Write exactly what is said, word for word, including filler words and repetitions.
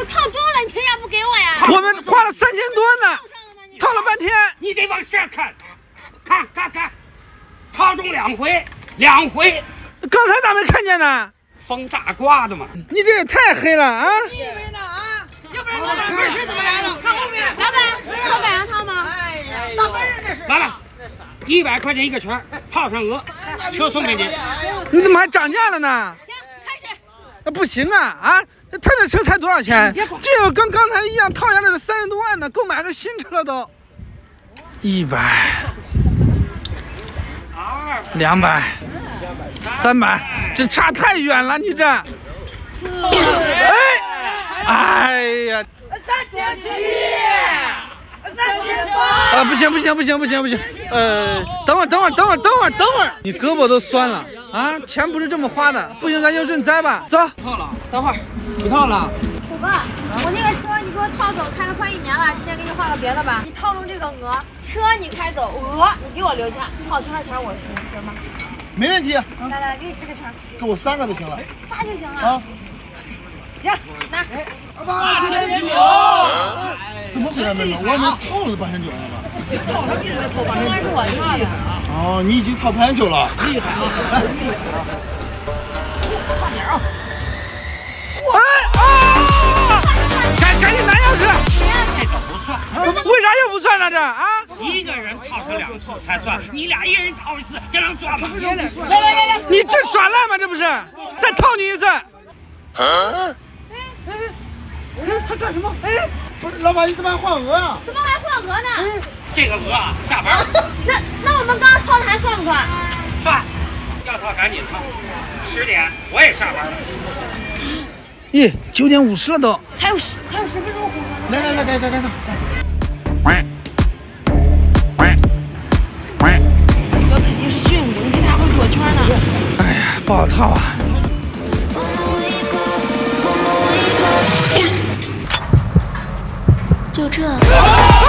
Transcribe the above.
套中了，你凭啥不给我呀？ 我们花了三千多呢，套了半天。 你得往下看，看看看，套中两回，两回。 刚才咋没看见呢？ 风大刮的嘛。 你这也太黑了啊！ 你以为呢啊？要不然老板本事怎么来的？看后面。 老板，车赶上套吗？ 哎呀，大本人这是。 来了，一百块钱一个圈，套上鹅，车送给你。 你怎么还涨价了呢？ 行，开始。 那不行啊啊！他这车才多少钱？这个跟刚才一样，套下来的三十多万呢，够买个新车了都。一百，两百，三百，这差太远了，你这。哎，哎呀！ 三千七，三千八。 啊，不行不行不行不行不行！呃，等会儿等会儿等会儿等会儿等会儿，你胳膊都酸了啊！钱不是这么花的，不行咱就认栽吧，走。 套了， 等会儿， 不套了。 虎哥，我那个车你给我套走，开了快一年了，今天给你换个别的吧。你套中这个鹅，车你开走，鹅你给我留下，套圈钱我出，行吗？ 没问题。 来来，给你十个圈， 给我三个就行了。 仨就行了。 啊， 行，拿。 八千九。怎么回事，妹妹？我还没套了八千九呢吧？ 套上你这套八应该是我套的。 哦，你已经套八千九了。 厉害啊！快点啊！ 哎啊！赶赶紧拿钥匙！ 这个不算， 为啥又不算呢？这啊？ 一个人套上两次才算，你俩一人套一次，这能抓吗？ 来来来来， 你这耍赖吗？这不是？再套你一次。 哎哎，他干什么？哎，不是，老板，你怎么还换鹅啊？ 怎么还换鹅呢？ 这个鹅啊，下班。 那那我们刚刚套的还算不算？ 算，要套赶紧套。十点我也上班了。 咦，九点五十了都。 还有十还有十分钟。 来来来，该该该套。 这哥肯定是驯服，你看还会躲圈呢。 哎呀，不好套啊。 就这。